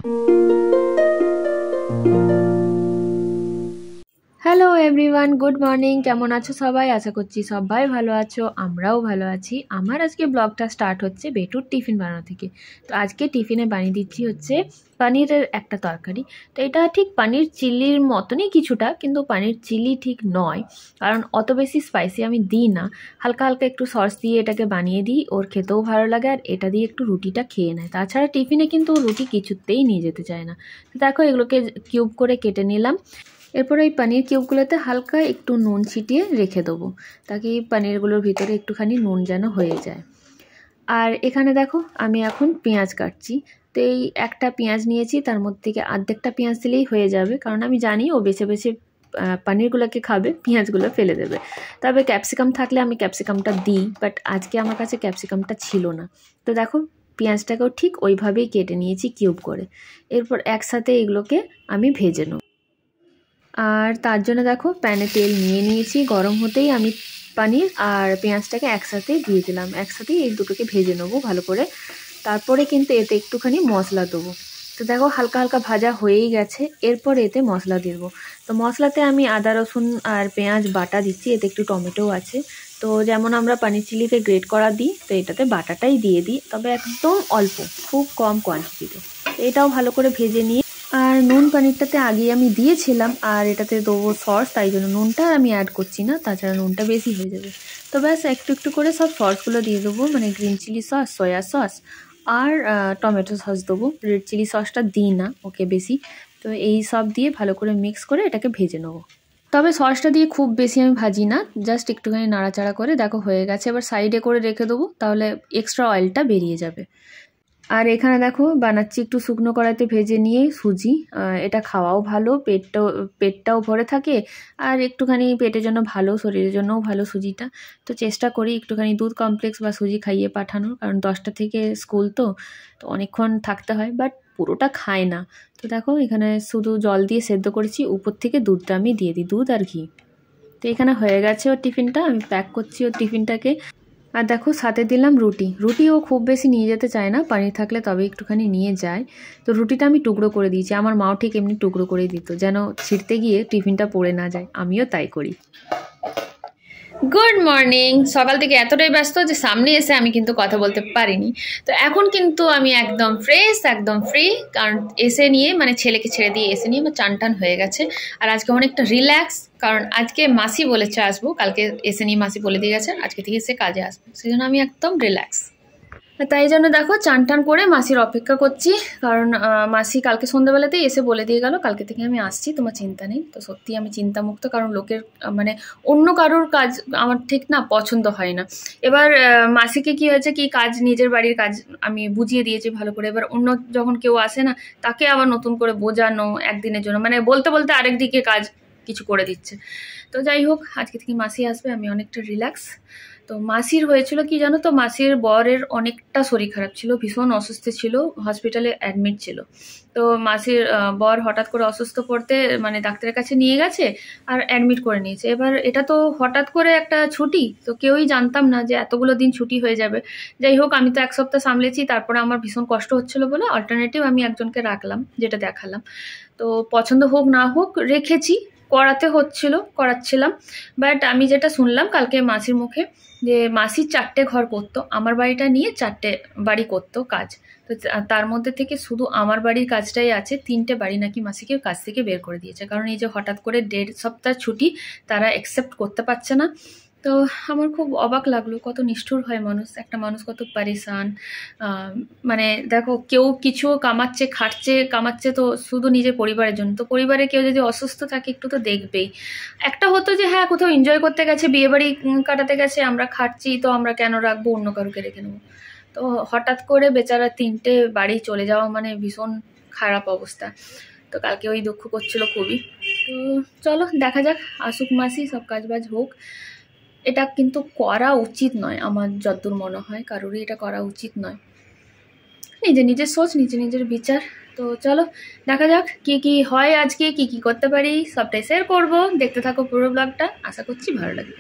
Hello everyone, good morning. কেমন আছো সবাই? আশা করছি সবাই ভালো আছো, আমরাও ভালো আছি। আমার আজকে ব্লগটা স্টার্ট হচ্ছে বেটুর টিফিন বানানো থেকে। তো আজকে টিফিনে বানিয়ে দিচ্ছি হচ্ছে পনিরের একটা তরকারি। তো এটা ঠিক পনির চিল্লির মতনই কিছুটা, কিন্তু পনির চিল্লি ঠিক নয়, কারণ অত বেশি স্পাইসি আমি দিই না। হালকা হালকা একটু সস দিয়ে এটাকে বানিয়ে দিই, ওর খেতেও ভালো লাগে আর এটা দিয়ে একটু রুটিটা খেয়ে নেয়। তাছাড়া টিফিনে কিন্তু ও রুটি কিছুতেই নিয়ে যেতে চায় না। তো দেখো এগুলোকে কিউব করে কেটে নিলাম। এরপর এই পনির কিউবগুলোতে হালকা একটু নুন ছিটিয়ে রেখে দেবো, তাকে এই পনিরগুলোর ভিতরে একটুখানি নুন যেন হয়ে যায়। আর এখানে দেখো আমি এখন পেঁয়াজ কাটছি। তো এই একটা পেঁয়াজ নিয়েছি, তার মধ্যে থেকে অর্ধেকটা পেঁয়াজ দিলেই হয়ে যাবে, কারণ আমি জানি ও বেছে বেছে পনিরগুলোকে খাবে, পেঁয়াজগুলো ফেলে দেবে। তবে ক্যাপসিকাম থাকলে আমি ক্যাপসিকামটা দিই, বাট আজকে আমার কাছে ক্যাপসিকামটা ছিল না। তো দেখো পেঁয়াজটাকেও ঠিক ওইভাবেই কেটে নিয়েছি কিউব করে। এরপর একসাথে এগুলোকে আমি ভেজে নেব। আর তার জন্য দেখো প্যানে তেল নিয়ে নিয়েছি, গরম হতেই আমি পনির আর পেঁয়াজটাকে একসাথে দিয়ে দিলাম। একসাথেই এই দুটোকে ভেজে নেবো ভালো করে। তারপরে কিন্তু এতে একটুখানি মশলা দেবো। তো দেখো হালকা হালকা ভাজা হয়েই গেছে, এরপর এতে মশলা দিয়ে দেবো। তো মশলাতে আমি আদা রসুন আর পেঁয়াজ বাটা দিচ্ছি, এতে একটু টমেটোও আছে। তো যেমন আমরা পনির চিলিতে গ্রেট করা দিই, তো এটাতে বাটাটাই দিয়ে দিই, তবে একদম অল্প, খুব কম কোয়ান্টিটিতে। এটাও ভালো করে ভেজে নিয়ে, আর নুন পনিরটাতে আগেই আমি দিয়েছিলাম, আর এটাতে দেবো সস, তাই জন্য নুনটা আমি অ্যাড করছি না, তাছাড়া নুনটা বেশি হয়ে যাবে। তো ব্যাস একটু একটু করে সব সসগুলো দিয়ে দেবো, মানে green chilli sauce, soya sauce আর টমেটো সস দেবো। রেড চিলি সসটা দিই না ওকে বেশি। তো এই সব দিয়ে ভালো করে মিক্স করে এটাকে ভেজে নেবো। তবে সসটা দিয়ে খুব বেশি আমি ভাজি না, জাস্ট একটুখানি নাড়াচাড়া করে দেখো হয়ে গেছে। এবার সাইডে করে রেখে দেবো, তাহলে এক্সট্রা অয়েলটা বেরিয়ে যাবে। আর এখানে দেখো বানাচ্ছি একটু শুকনো কড়াইতে ভেজে নিয়ে সুজি। এটা খাওয়াও ভালো, পেটটাও ভরে থাকে, আর একটুখানি পেটের জন্য ভালো, শরীরের জন্যও ভালো সুজিটা। তো চেষ্টা করি একটুখানি দুধ কমপ্লেক্স বা সুজি খাইয়ে পাঠানোর, কারণ 10টা থেকে স্কুল, তো অনেকক্ষণ থাকতে হয়, বাট পুরোটা খায় না। তো দেখো এখানে শুধু জল দিয়ে সেদ্ধ করেছি, উপর থেকে দুধটা আমি দিয়ে দিই, দুধ আর ঘি। তো এখানে হয়ে গেছে ওর টিফিনটা, আমি প্যাক করছি ওর টিফিনটাকে। আর দেখো সাথে দিলাম রুটি। রুটিও খুব বেশি নিয়ে যেতে চায় না, পানির থাকলে তবে একটুখানি নিয়ে যায়। তো রুটিটা আমি টুকরো করে দিয়েছি, আমার মাও ঠিক এমনি টুকরো করে দিত, যেন ছিঁড়তে গিয়ে টিফিনটা পড়ে না যায়। আমিও তাই করি। Good morning. সকাল থেকে এতটাই ব্যস্ত যে সামনে এসে আমি কিন্তু কথা বলতে পারিনি। তো এখন কিন্তু আমি একদম ফ্রেশ, একদম ফ্রি, কারণ এসে নিয়ে মানে ছেলেকে ছেড়ে দিয়ে এসে নিয়ে আমার চান টান হয়ে গেছে। আর আজকে অনেকটা রিল্যাক্স, কারণ আজকে মাসি বলেছে আসবো, কালকে এসে নিয়ে মাসি বলে দিয়ে গেছে আজকে থেকে এসে কাজে আসবো, সেই জন্য আমি একদম রিল্যাক্স। তাই জন্য দেখো চান টান করে মাসির অপেক্ষা করছি, কারণ মাসি কালকে সন্ধ্যাবেলাতেই এসে বলে দিয়ে গেল কালকে থেকে আমি আসছি, তোমার চিন্তা নেই। তো সত্যি আমি চিন্তামুক্ত, কারণ লোকের মানে অন্য কারোর কাজ আমার ঠিক না পছন্দ হয় না। এবার মাসিকে কি হয়েছে, কি কাজ নিজের বাড়ির কাজ আমি বুঝিয়ে দিয়েছি ভালো করে, এবার অন্য যখন কেউ আসে না, তাকে আবার নতুন করে বোঝানো একদিনের জন্য, মানে বলতে বলতে আরেক দিকে কাজ কিছু করে দিচ্ছে। তো যাই হোক আজকে থেকে মাসি আসবে, আমি অনেকটা রিল্যাক্স। তো মাসির হয়েছিল কি জানো তো, মাসির বরের অনেকটা শরীর খারাপ ছিল, ভীষণ অসুস্থ ছিল, হসপিটালে অ্যাডমিট ছিল। তো মাসির বর হঠাৎ করে অসুস্থ পড়তে মানে ডাক্তারের কাছে নিয়ে গেছে আর অ্যাডমিট করে নিয়েছে। এবার এটা তো হঠাৎ করে একটা ছুটি, তো কেউই জানতাম না যে এতগুলো দিন ছুটি হয়ে যাবে। যাই হোক আমি তো 1 সপ্তাহ সামলেছি, তারপরে আমার ভীষণ কষ্ট হচ্ছিল বলে অল্টারনেটিভ আমি একজনকে রাখলাম, যেটা দেখালাম। তো পছন্দ হোক না হোক রেখেছি, করাতে করাচ্ছিলাম। বাট আমি যেটা শুনলাম কালকে মাসির মুখে, যে মাসি 4টে ঘর করতো, আমার বাড়িটা নিয়ে 4টে বাড়ি করতো কাজ। তো তার মধ্যে থেকে শুধু আমার বাড়ির কাজটাই আছে, 3টে বাড়ি নাকি মাসিকে কাজ থেকে বের করে দিয়েছে, কারণ এই যে হঠাৎ করে 1.5 সপ্তাহ ছুটি তারা অ্যাকসেপ্ট করতে পারছে না। তো আমার খুব অবাক লাগলো, কত নিষ্ঠুর হয় মানুষ, একটা মানুষ কত পারেশান। মানে দেখো কেউ কিছু কামাচ্ছে তো শুধু নিজের পরিবারের জন্য, তো পরিবারে কেউ যদি অসুস্থ থাকে একটু তো দেখবেই। একটা হতো যে হ্যাঁ কোথাও এনজয় করতে গেছে, বিয়ে বাড়ি কাটাতে গেছে, আমরা খাচ্ছি, তো আমরা কেন রাখবো, অন্য কারুকে রেখে নেবো। তো হঠাৎ করে বেচারা 3টে বাড়ি চলে যাওয়া মানে ভীষণ খারাপ অবস্থা। তো কালকে ওই দুঃখ করছিল খুবই। তো চলো দেখা যাক, আসুক মাসি, সব কাজবাজ হোক। এটা কিন্তু করা উচিত নয়, আমার যতদূর মনে হয় কারোরই এটা করা উচিত নয়। নিজের সোচ, নিজের বিচার। তো চলো দেখা যাক কি কি হয়, আজকে কি কি করতে পারি সবটাই শেয়ার করব, দেখতে থাকো পুরো ব্লগটা, আশা করছি ভালো লাগবে।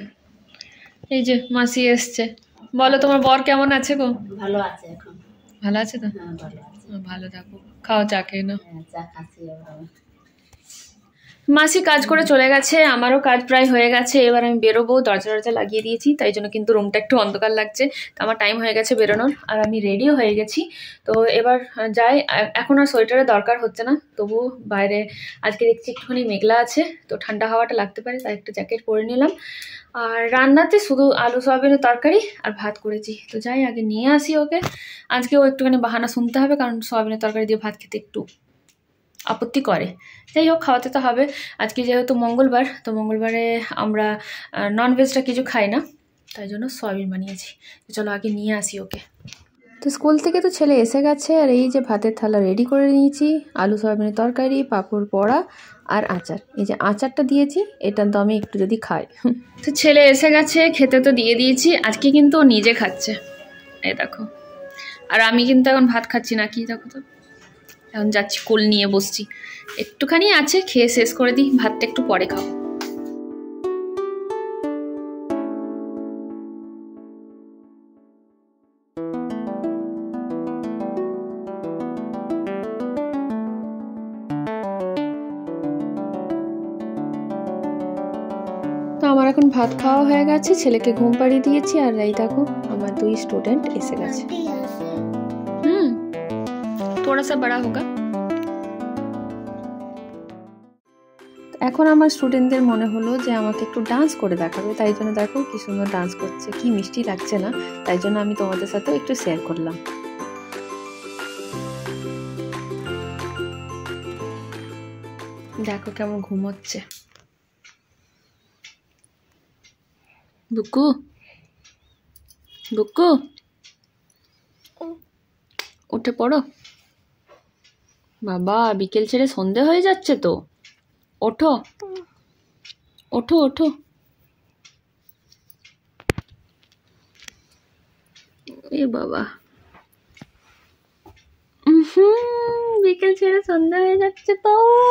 এই যে মাসি এসছে, বলো তোমার বর কেমন আছে গো? ভালো আছে এখন। ভালো আছে তো? হ্যাঁ ভালো আছে। ভালো থাকো, খাও চা খেয়ে নাও। মাসি কাজ করে চলে গেছে, আমারও কাজ প্রায় হয়ে গেছে। এবার আমি বেরোবো, দরজা টরজা লাগিয়ে দিয়েছি, তাই জন্য কিন্তু রুমটা একটু অন্ধকার লাগছে। তো আমার টাইম হয়ে গেছে বেরোনোর, আর আমি রেডিও হয়ে গেছি। তো এবার যাই। এখন আর সোয়েটারের দরকার হচ্ছে না, তবু বাইরে আজকে দেখছি একটুখানি মেঘলা আছে, তো ঠান্ডা হাওয়াটা লাগতে পারে, তাই একটা জ্যাকেট পরে নিলাম। আর রান্নাতে শুধু আলু সয়াবিনের তরকারি আর ভাত করেছি। তো যাই আগে নিয়ে আসি ওকে। আজকেও একটুখানি বাহানা শুনতে হবে, কারণ সয়াবিনের তরকারি দিয়ে ভাত খেতে একটু আপত্তি করে। যাই হোক, খাওয়াতে তো হবে। আজকে যেহেতু মঙ্গলবার, তো মঙ্গলবারে আমরা ননভেজটা কিছু খাই না, তাই জন্য সয়াবিন বানিয়েছি। তো চলো আগে নিয়ে আসি ওকে। তো স্কুল থেকে তো ছেলে এসে গেছে, আর এই যে ভাতের থালা রেডি করে নিয়েছি। আলু সয়াবিনের তরকারি, পাঁপড় পোড়া আর আচার। এই যে আচারটা দিয়েছি, এটার দমে একটু যদি খাই। তো ছেলে এসে গেছে, খেতে তো দিয়ে দিয়েছি। আজকে কিন্তু ও নিজে খাচ্ছে, এই দেখো। আর আমি কিন্তু এখন ভাত খাচ্ছি না, কি দেখো তো। এখন যাচ্ছি, কোল নিয়ে বসছি। একটুখানি আছে, খেয়ে শেষ করে দিই, ভাতটা একটু পরে খাবো। তো আমার এখন ভাত খাওয়া হয়ে গেছে, ছেলেকে ঘুম পাড়িয়ে দিয়েছি। আর এই দেখো আমার 2 স্টুডেন্ট এসে গেছে। थोड़ा सा बड़ा होगा। এখন আমার স্টুডেন্টদের মনে হলো যে আমাকে একটু ডান্স করে দেখাবে, তাই জন্য দেখো কি সুন্দর ডান্স করছে, কি মিষ্টি লাগছে না? তাই জন্য আমি তোমাদের সাথে একটু শেয়ার করলাম। দেখো কেমন ঘুমোচ্ছে। বুকু বুকু, উঠে পড়ো বাবা, বিকেল ছেড়ে সন্ধে হয়ে যাচ্ছে তো। ওঠো ওঠো ওঠো। এ বাবা, বিকেল ছেড়ে সন্ধ্যা হয়ে যাচ্ছে তো।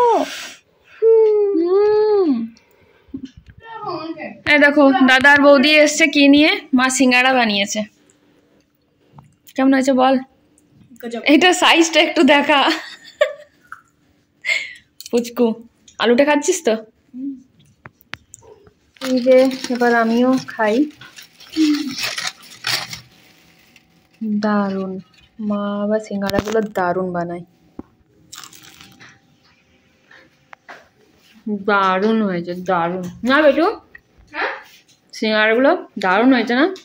এই দেখো দাদার বৌদি এসছে কি নিয়ে, মা সিঙ্গাড়া বানিয়েছে। কেমন হয়েছে বল? এটা সাইজটা একটু দেখা। পুচকু, আলুটা খাচ্ছিস তো? এই যে এবার আমিও খাই। দারুন, মা আবার সিঙ্গাড়াগুলো দারুন বানায়। দারুন হয়েছে, দারুন না বেটু? সিঙ্গাড়াগুলো দারুন হয়েছে না?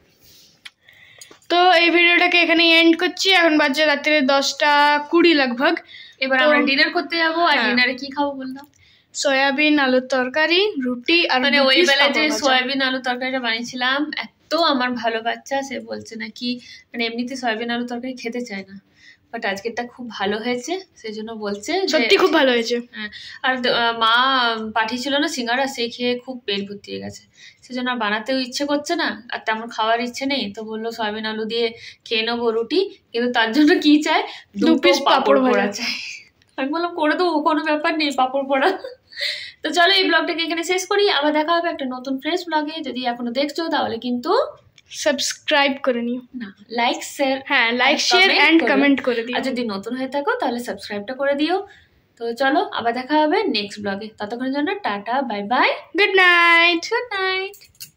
তো এই ভিডিওটাকে এখানে এন্ড করছি। এখন বাজে রাত্রে 10:20 लगभग। এবার আমরা ডিনার করতে যাবো। আর ডিনারে কি খাবো বললাম? সয়াবিন আলুর তরকারি, রুটি আর মানে ওই বেলায় যে সয়াবিন আলুর তরকারিটা বানিয়েছিলাম, এত আমার ভালো বাচ্চা, সে বলছে নাকি মানে এমনিতে সয়াবিন আলুর তরকারি খেতে চায় না, বাট আজকেরটা খুব ভালো হয়েছে, সেই জন্য বলছে সত্যি খুব ভালো হয়েছে। হ্যাঁ, আর মা পাঠিয়েছিল না সিঙ্গাড়া, সে খেয়ে খুব পেট ভর্তি হয়ে গেছে, সেজন্য আর বানাতেও ইচ্ছে করছে না, আর তেমন খাওয়ার ইচ্ছে নেই। তো বললো সয়াবিন আলু দিয়ে খেয়ে নেবো রুটি, কিন্তু তার জন্য কি চাই? 2 পিস পাঁপড় পোড়া চাই। আমি বললাম করে দেবো, কোনো ব্যাপার নেই, পাঁপড় পোড়া। তো চলো এই ব্লগটাকে এখানে শেষ করি, আবার দেখা হবে একটা নতুন ফ্রেশ ব্লগে। যদি এখনো দেখছো তাহলে কিন্তু সাবস্ক্রাইব করে নিও, না লাইক শেয়ার, হ্যাঁ লাইক শেয়ার এন্ড কমেন্ট করে দিও। আর যদি নতুন হয়ে থাকো তাহলে সাবস্ক্রাইবটা করে দিও। তো চলো আবার দেখা হবে নেক্সট ব্লগে, ততক্ষণের জন্য tata, bye bye, good night. Good night.